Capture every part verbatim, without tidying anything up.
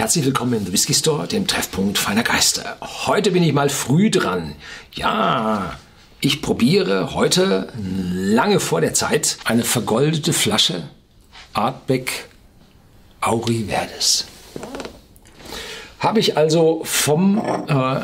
Herzlich willkommen im The Whisky Store, dem Treffpunkt feiner Geister. Heute bin ich mal früh dran. Ja, ich probiere heute, lange vor der Zeit, eine vergoldete Flasche Ardbeg Auri Verdes. Habe ich also vom äh,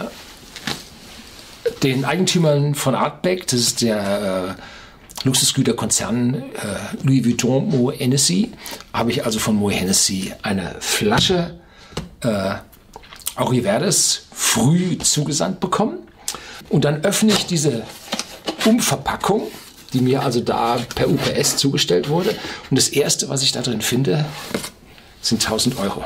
den Eigentümern von Ardbeg, das ist der äh, Luxusgüterkonzern äh, Louis Vuitton Moet Hennessy, habe ich also von Moet Hennessy eine Flasche äh, Auri Verdes früh zugesandt bekommen. Und dann öffne ich diese Umverpackung, die mir also da per U P S zugestellt wurde. Und das erste, was ich da drin finde, sind tausend Euro.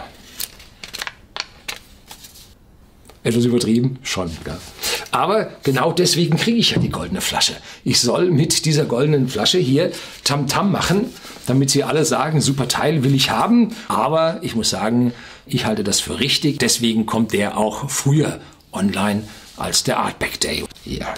Etwas übertrieben? Schon, ja. Aber genau deswegen kriege ich ja die goldene Flasche. Ich soll mit dieser goldenen Flasche hier Tamtam machen, damit sie alle sagen, super Teil will ich haben. Aber ich muss sagen, ich halte das für richtig. Deswegen kommt der auch früher online als der Ardbeg Day. Ja.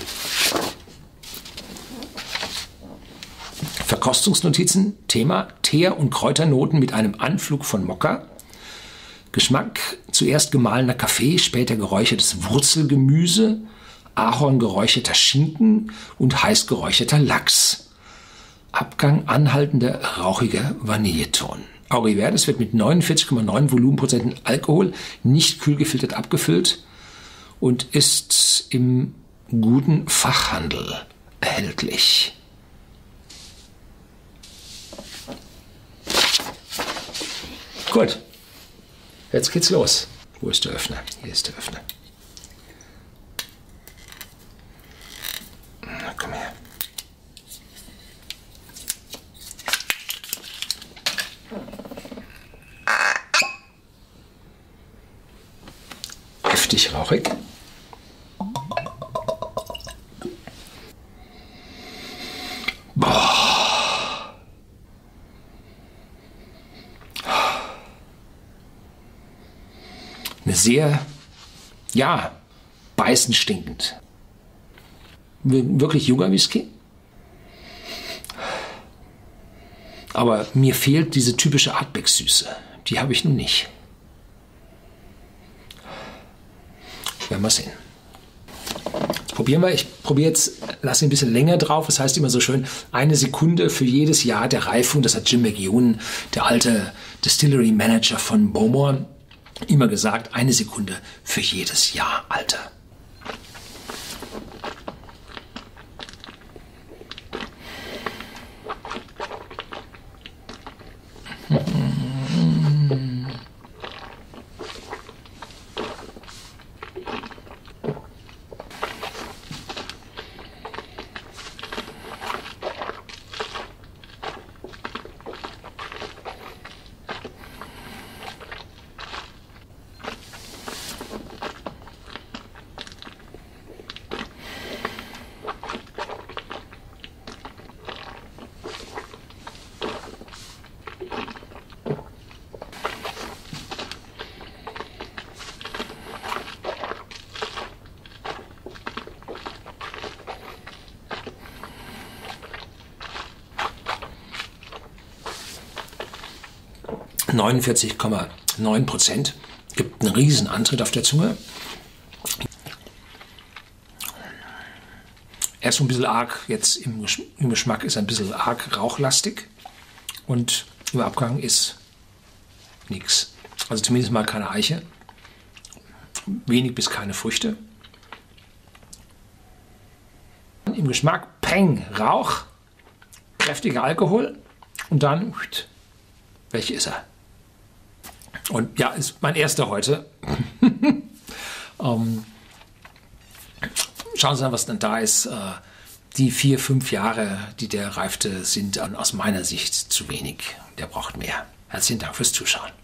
Verkostungsnotizen, Thema Teer- und Kräuternoten mit einem Anflug von Mokka. Geschmack, zuerst gemahlener Kaffee, später geräuchertes Wurzelgemüse, ahorngeräucherter Schinken und heiß geräucherter Lachs. Abgang anhaltender, rauchiger Vanilleton. Auri Verdes wird mit neunundvierzig Komma neun Volumenprozenten Alkohol nicht kühl gefiltert abgefüllt und ist im guten Fachhandel erhältlich. Gut. Jetzt geht's los. Wo ist der Öffner? Hier ist der Öffner. Na, komm her. Heftig rauchig. Boah. Eine sehr, ja, beißend stinkend. Wirklich junger Whisky. Aber mir fehlt diese typische Ardbeg-Süße. Die habe ich nun nicht. Werden wir sehen. Jetzt probieren wir. Ich probiere jetzt, lasse ein bisschen länger drauf. Das heißt immer so schön, eine Sekunde für jedes Jahr der Reifung. Das hat Jim McEwan, der alte Distillery Manager von Bowmore, immer gesagt, eine Sekunde für jedes Jahr Alter. neunundvierzig Komma neun Prozent, gibt einen riesen Antritt auf der Zunge. Er ist so ein bisschen arg, jetzt im Geschmack ist er ein bisschen arg rauchlastig und im Abgang ist nichts. Also zumindest mal keine Eiche, wenig bis keine Früchte. Im Geschmack Peng, Rauch, kräftiger Alkohol und dann, welche ist er? Und ja, ist mein erster heute. ähm, schauen Sie mal, was dann da ist. Äh, die vier, fünf Jahre, die der reifte, sind aus meiner Sicht zu wenig. Der braucht mehr. Herzlichen Dank fürs Zuschauen.